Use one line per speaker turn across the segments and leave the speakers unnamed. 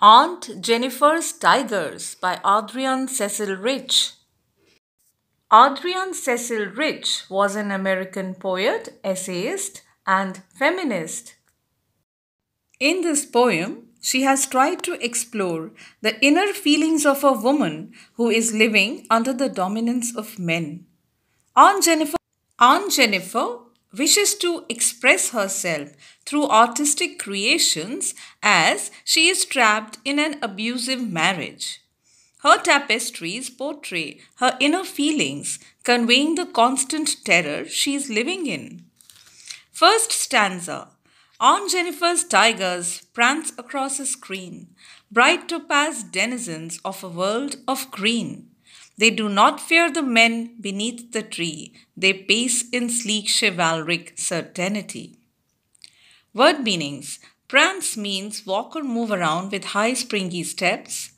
Aunt Jennifer's Tigers by Adrian Cecil Rich. Adrian Cecil Rich was an American poet, essayist, and feminist. In this poem, she has tried to explore the inner feelings of a woman who is living under the dominance of men. Aunt Jennifer, Aunt Jennifer wishes to express herself through artistic creations as she is trapped in an abusive marriage. Her tapestries portray her inner feelings, conveying the constant terror she is living in. First stanza. Aunt Jennifer's tigers prance across a screen, bright topaz denizens of a world of green. They do not fear the men beneath the tree, they pace in sleek chivalric certainty. Word meanings. Prance means walk or move around with high springy steps.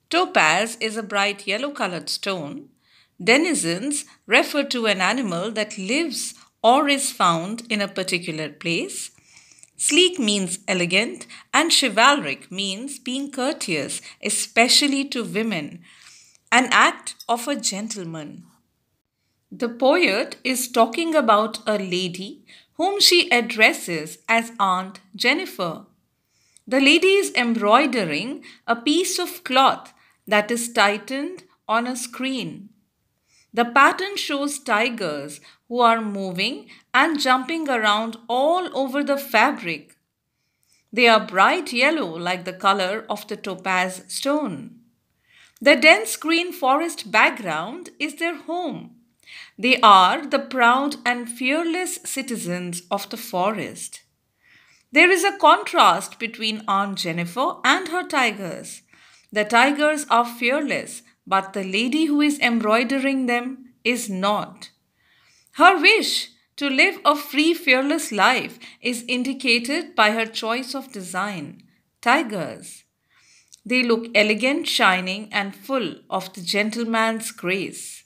Topaz is a bright yellow colored stone. Denizens refer to an animal that lives or is found in a particular place. Sleek means elegant, and chivalric means being courteous, especially to women, an act of a gentleman. The poet is talking about a lady whom she addresses as Aunt Jennifer. The lady is embroidering a piece of cloth that is tightened on a screen. The pattern shows tigers who are moving and jumping around all over the fabric. They are bright yellow like the color of the topaz stone. The dense green forest background is their home. They are the proud and fearless citizens of the forest. There is a contrast between Aunt Jennifer and her tigers. The tigers are fearless, but the lady who is embroidering them is not. Her wish to live a free, fearless life is indicated by her choice of design tigers. They look elegant, shining, and full of the gentleman's grace.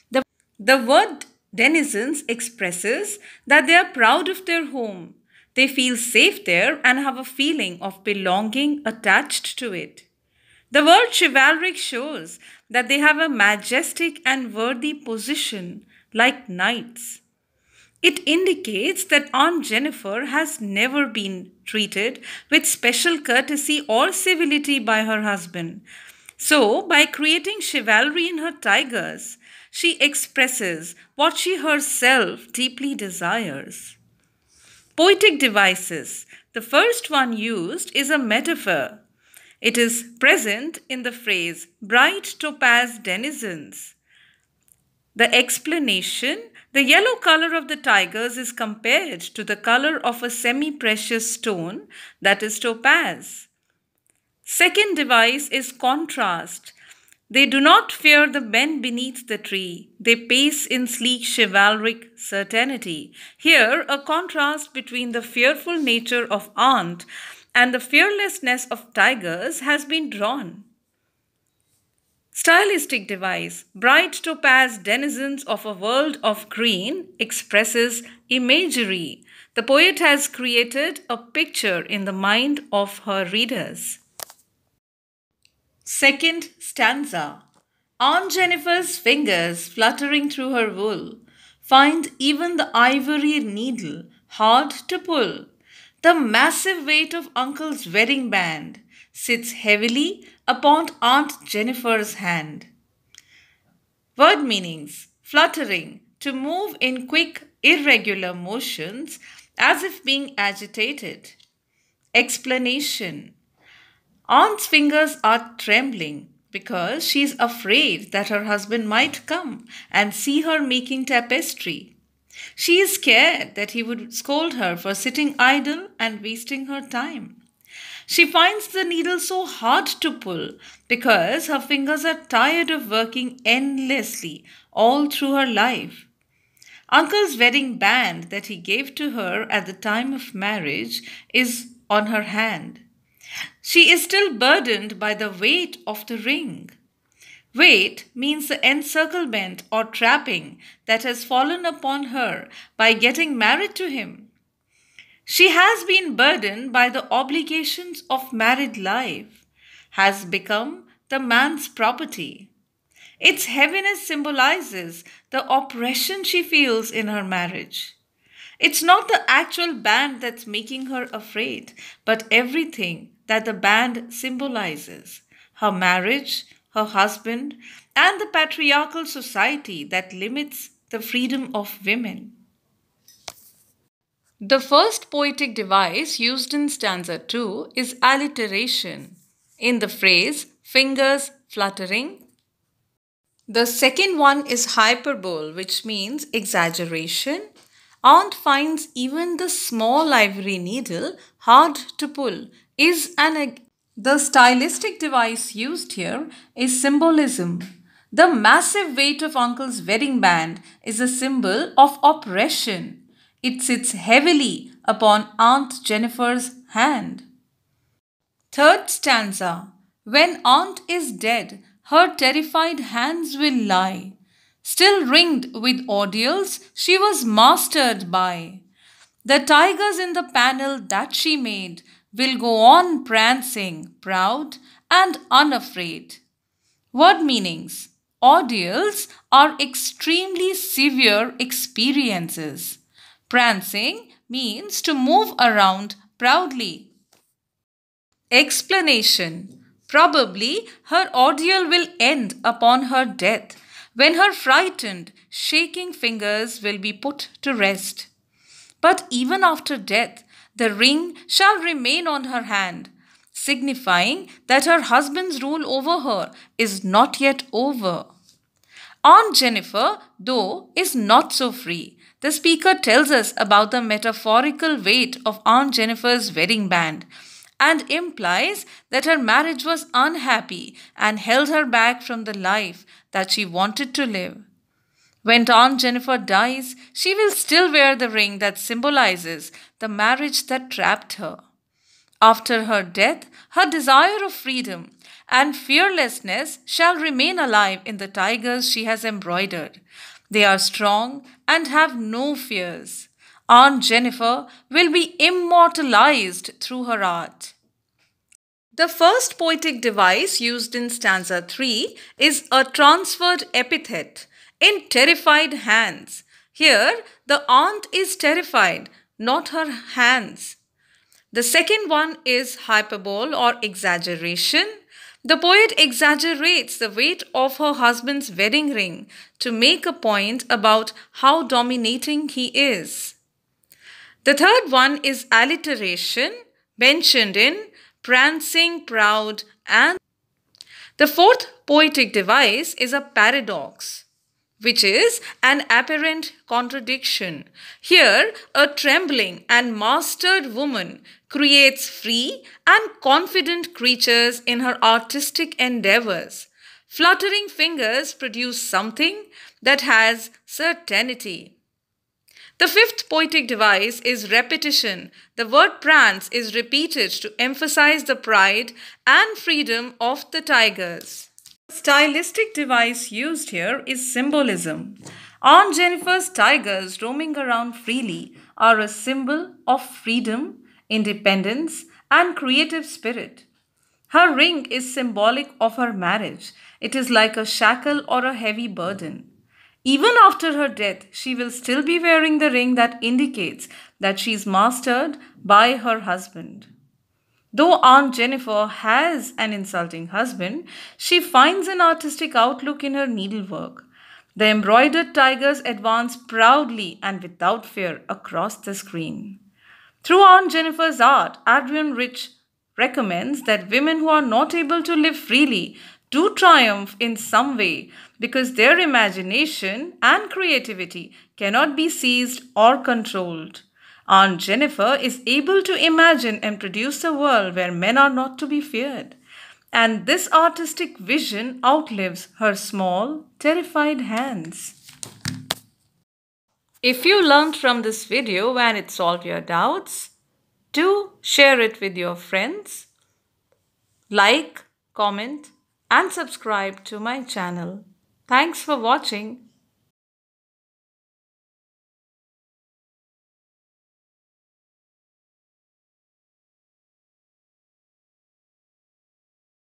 The word denizens expresses that they are proud of their home. They feel safe there and have a feeling of belonging attached to it. The word chivalric shows that they have a majestic and worthy position like knights. It indicates that Aunt Jennifer has never been treated with special courtesy or civility by her husband. So, by creating chivalry in her tigers, she expresses what she herself deeply desires. Poetic devices. The first one used is a metaphor. It is present in the phrase bright topaz denizens. The explanation, the yellow color of the tigers is compared to the color of a semi-precious stone, that is topaz. Second device is contrast. They do not fear the men beneath the tree. They pace in sleek chivalric certainty. Here, a contrast between the fearful nature of Aunt and the fearlessness of tigers has been drawn. Stylistic device. Bright topaz denizens of a world of green expresses imagery. The poet has created a picture in the mind of her readers. Second stanza. Aunt Jennifer's fingers fluttering through her wool find even the ivory needle hard to pull. The massive weight of Uncle's wedding band sits heavily upon Aunt Jennifer's hand. Word meanings. Fluttering, to move in quick, irregular motions as if being agitated. Explanation. Aunt's fingers are trembling because she is afraid that her husband might come and see her making tapestry. She is scared that he would scold her for sitting idle and wasting her time. She finds the needle so hard to pull because her fingers are tired of working endlessly all through her life. Uncle's wedding band that he gave to her at the time of marriage is on her hand. She is still burdened by the weight of the ring. Weight means the encirclement or trapping that has fallen upon her by getting married to him. She has been burdened by the obligations of married life. has become the man's property. Its heaviness symbolizes the oppression she feels in her marriage. It's not the actual band that's making her afraid, but everything that the band symbolizes: her marriage, her husband, and the patriarchal society that limits the freedom of women. The first poetic device used in stanza 2 is alliteration. In the phrase, fingers fluttering, the second one is hyperbole, which means exaggeration. Aunt finds even the small ivory needle hard to pull. The stylistic device used here is symbolism. The massive weight of uncle's wedding band is a symbol of oppression. It sits heavily upon Aunt Jennifer's hand. Third stanza. When aunt is dead, her terrified hands will lie. Still ringed with ordeals she was mastered by. The tigers in the panel that she made will go on prancing, proud and unafraid. Word meanings. Ordeals are extremely severe experiences. Prancing means to move around proudly. Explanation. Probably her ordeal will end upon her death, when her frightened, shaking fingers will be put to rest. But even after death, the ring shall remain on her hand, signifying that her husband's rule over her is not yet over. Aunt Jennifer, though, is not so free. The speaker tells us about the metaphorical weight of Aunt Jennifer's wedding band and implies that her marriage was unhappy and held her back from the life that she wanted to live. When Aunt Jennifer dies, she will still wear the ring that symbolizes the marriage that trapped her. After her death, her desire of freedom and fearlessness shall remain alive in the tigers she has embroidered. They are strong and have no fears. Aunt Jennifer will be immortalized through her art. The first poetic device used in stanza 3 is a transferred epithet, in terrified hands. Here, the aunt is terrified, not her hands. The second one is hyperbole or exaggeration. The poet exaggerates the weight of her husband's wedding ring to make a point about how dominating he is. The third one is alliteration, mentioned in prancing, proud, and the fourth poetic device is a paradox, which is an apparent contradiction. Here, a trembling and mastered woman creates free and confident creatures in her artistic endeavors. Fluttering fingers produce something that has certainty. The fifth poetic device is repetition. The word prance is repeated to emphasize the pride and freedom of the tigers. The stylistic device used here is symbolism. Aunt Jennifer's tigers roaming around freely are a symbol of freedom, independence, and creative spirit. Her ring is symbolic of her marriage. It is like a shackle or a heavy burden. Even after her death, she will still be wearing the ring that indicates that she is mastered by her husband. Though Aunt Jennifer has an insulting husband, she finds an artistic outlook in her needlework. The embroidered tigers advance proudly and without fear across the screen. Through Aunt Jennifer's art, Adrienne Rich recommends that women who are not able to live freely do triumph in some way because their imagination and creativity cannot be seized or controlled. Aunt Jennifer is able to imagine and produce a world where men are not to be feared. And this artistic vision outlives her small, terrified hands. If you learned from this video and it solved your doubts, do share it with your friends. Like, comment, and subscribe to my channel. Thanks for watching.